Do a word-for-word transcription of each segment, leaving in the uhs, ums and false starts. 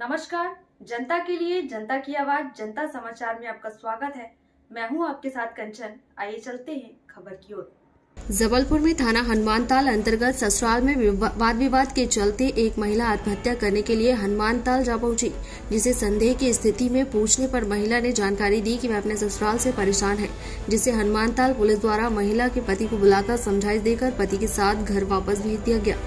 नमस्कार, जनता के लिए जनता की आवाज जनता समाचार में आपका स्वागत है। मैं हूं आपके साथ कंचन। आइए चलते हैं खबर की ओर। जबलपुर में थाना हनुमानताल अंतर्गत ससुराल में वाद विवाद के चलते एक महिला आत्महत्या करने के लिए हनुमानताल जा पहुंची, जिसे संदेह की स्थिति में पूछने पर महिला ने जानकारी दी कि वह अपने ससुराल से परेशान है, जिसे हनुमानताल पुलिस द्वारा महिला के पति को बुलाकर समझाइश देकर पति के साथ घर वापस भेज दिया गया।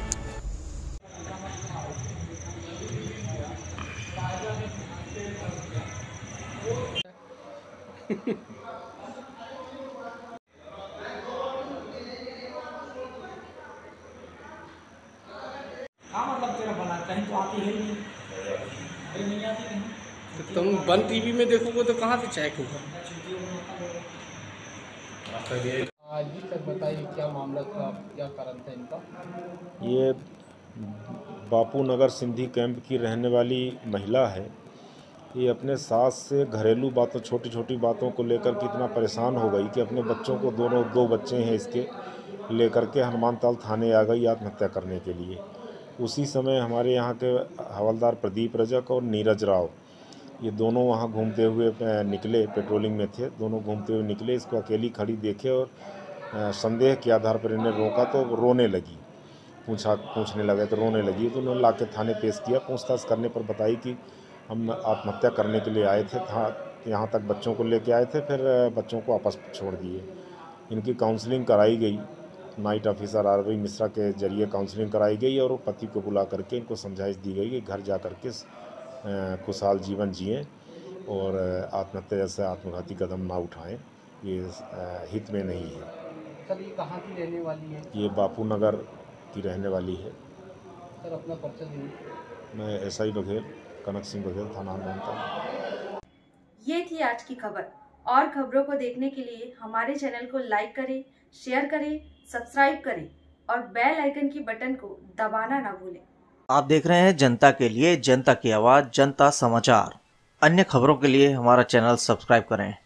हाँ मतलब तेरा बना कहीं तो आती है ही नहीं, कहीं नहीं आती कहीं। तो तुम बंद टीवी में देखोगे तो कहाँ से चेक होगा? आज भी तक बताइए क्या मामला था, क्या कारण था इनका? ये बापू नगर सिंधी कैंप की रहने वाली महिला है। ये अपने सास से घरेलू बातों, छोटी छोटी बातों को लेकर के इतना परेशान हो गई कि अपने बच्चों को, दोनों दो बच्चे हैं इसके, लेकर के हनुमानताल थाने आ गई आत्महत्या करने के लिए। उसी समय हमारे यहाँ के हवलदार प्रदीप रजक और नीरज राव, ये दोनों वहाँ घूमते हुए निकले, पेट्रोलिंग में थे, दोनों घूमते हुए निकले। इसको अकेली खड़ी देखे और संदेह के आधार पर इन्हें रोका तो रोने लगी, पूछा पूछने लगे तो रोने लगी। तो उन्होंने ला के थाने पेश किया। पूछताछ करने पर बताई कि हम आत्महत्या करने के लिए आए थे, था यहाँ तक बच्चों को लेके आए थे, फिर बच्चों को वापस छोड़ दिए। इनकी काउंसलिंग कराई गई, नाइट ऑफिसर आरवी मिश्रा के जरिए काउंसलिंग कराई गई और पति को बुला करके इनको समझाइश दी गई कि घर जा करके खुशहाल जीवन जिएं और आत्महत्या जैसे आत्मघाती कदम ना उठाएं, ये हित में नहीं है। सर ये कहाँ की रहने वाली है? ये बापू नगर की रहने वाली है। सर अपना परिचय दीजिए। मैं एसआई बघेल, कनक सिंह बघेल, थाना हनुमानताल। ये थी आज की खबर। और खबरों को देखने के लिए हमारे चैनल को लाइक करें, शेयर करें, सब्सक्राइब करें और बेल आइकन की बटन को दबाना ना भूलें। आप देख रहे हैं जनता के लिए जनता की आवाज जनता समाचार। अन्य खबरों के लिए हमारा चैनल सब्सक्राइब करें।